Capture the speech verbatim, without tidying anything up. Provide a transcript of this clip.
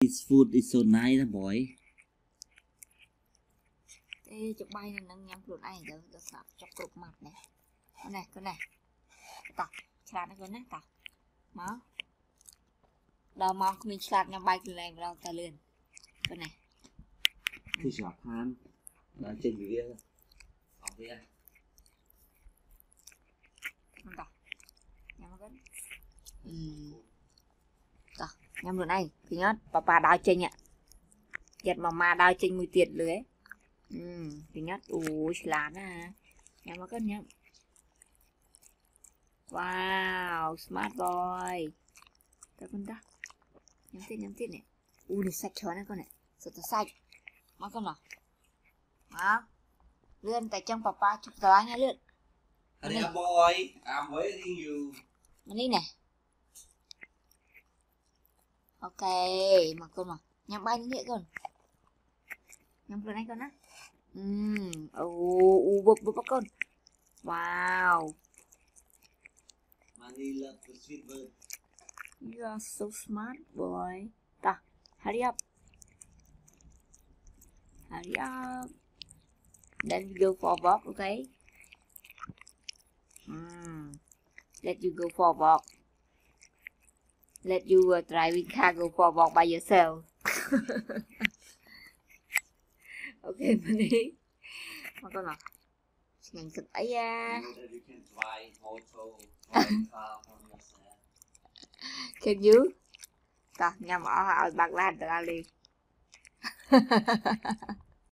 This food is so nice, boy. Ê, chụp bay này nâng nhắm luôn ai giờ được sao chọc cục mặt này. Con này, con này. Tao, chặt nó con này tao. Máu. Đầu mong mình chặt nhắm bay từ này vào ta liền. Con này. Thì chọt than. Đó trên dưới kia. Ở kia. Con tao. Nhắm nó con. Ừm. Tao, nhắm luôn này. Thì nhớ, papa đào chênh ạ. Giật mama đào chênh mùi tiệt lưới. Ừm, thứ nhất, ui, lá nè. Nhắm nó con nhắm. Wow, smart boy. Các con ta. Nhắm tiếp, nhắm tiếp này. Ui, được sạch chó này con này. Rất là sạch. Mà con nào. Đó. Lươn tại trong papa chụp tòa nha lươn. Honey, boy, I'm waiting you. Mà đi này. Ok, mà con mà. Nhắm bay như thế con. Nhắm luôn anh con á. Ừm, ồ, bụp bụp con. Wow. Money love the sweet bird. You are so smart, boy. Ta, hurry up. Hurry up. Then we go for a walk, okay? Mm. Let you go for a walk. Let you uh, driving car go for a walk by yourself. Okay, Money. Mà con nào? Ngành cực ấy à. Can you? Ta, nhằm ở bạc lan từ Ali.